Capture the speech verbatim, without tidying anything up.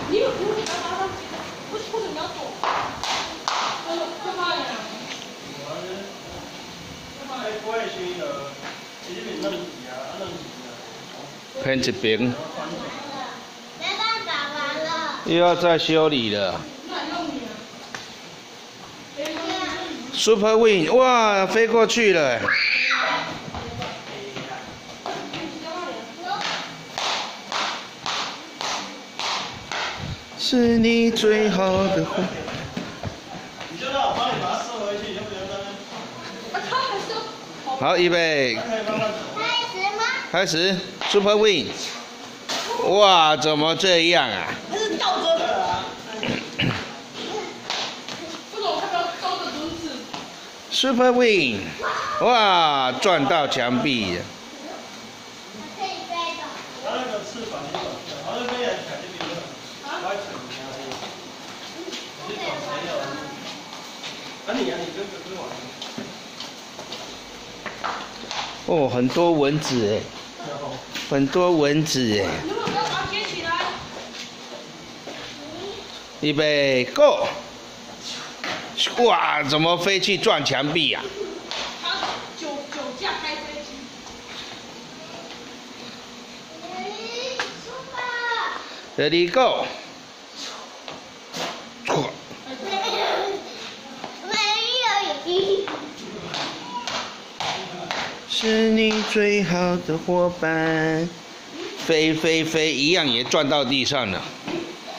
你有不会干嘛的？不是或者你要做，干干嘛呀？我是，干嘛？我也是呃，这边弄字啊，弄字啊。喷一边。没办法完了。又要再修理了。Super Wing， 哇，飞过去了。 是你最好的伙。你就让我帮你把它收回去，行不行？好，预备。开始吗？开始 ，Super Wing。哇，怎么这样啊？它是倒着的啊。这个我看到高的轮子。Super Wing， 哇，撞到墙壁了。可以飞的。它那个翅膀也短，好像飞来踩这边了。 哦，很多蚊子哎，很多蚊子哎。你们不要把它接起来。预备 ，Go！ 哇，怎么飞去撞墙壁呀？他酒酒驾开飞机。Ready go！ 是你最好的伙伴，飞飞飞，一样也撞到地上了。